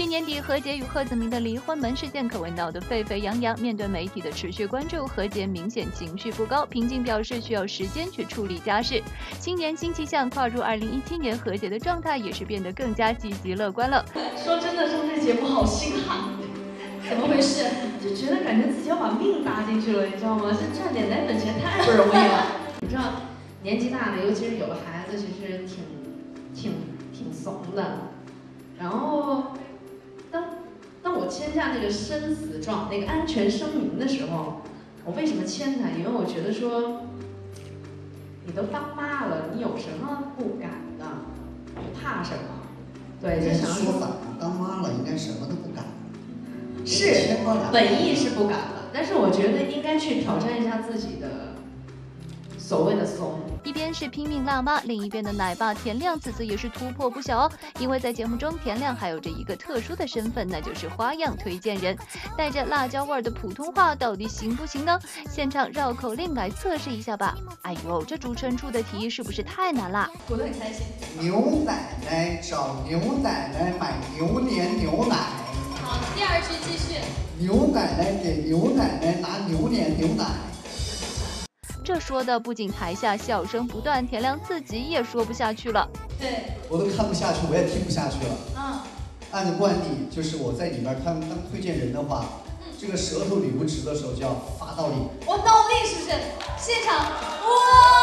去年底，何洁与贺子铭的离婚门事件可谓闹得沸沸扬扬。面对媒体的持续关注，何洁明显情绪不高，平静表示需要时间去处理家事。新年新气象，跨入2017年，何洁的状态也是变得更加积极乐观了。 说真的，上这节目好心寒，怎么回事？就觉得感觉自己要把命搭进去了，你知道吗？这赚点奶粉钱太不容易了。你知道，年纪大了，尤其是有了孩子，其实挺怂的。然后，当我签下那个生死状、那个安全声明的时候，我为什么签它？因为我觉得说，你都当妈了，你有什么不敢的？你怕什么？对，就想说反了，当妈了应该什么都不敢。 是，本意是不敢的，但是我觉得应该去挑战一下自己的所谓的怂。 一边是拼命辣妈，另一边的奶爸田亮此次也是突破不小哦。因为在节目中，田亮还有着一个特殊的身份，那就是花样推荐人，带着辣椒味的普通话到底行不行呢？现场绕口令来测试一下吧。哎呦，这主持人出的题是不是太难啦？ 我都很开心。 牛奶奶找牛奶奶买牛年牛奶。 好，第二句继续。 牛奶奶给牛奶奶拿牛年牛奶。 这说的不仅台下笑声不断，田亮自己也说不下去了。 对， 我都看不下去，我也听不下去了。按照惯例，就是我在里面当推荐人的话，这个舌头捋不直的时候就要发倒立。 我倒立是不是？现场哇！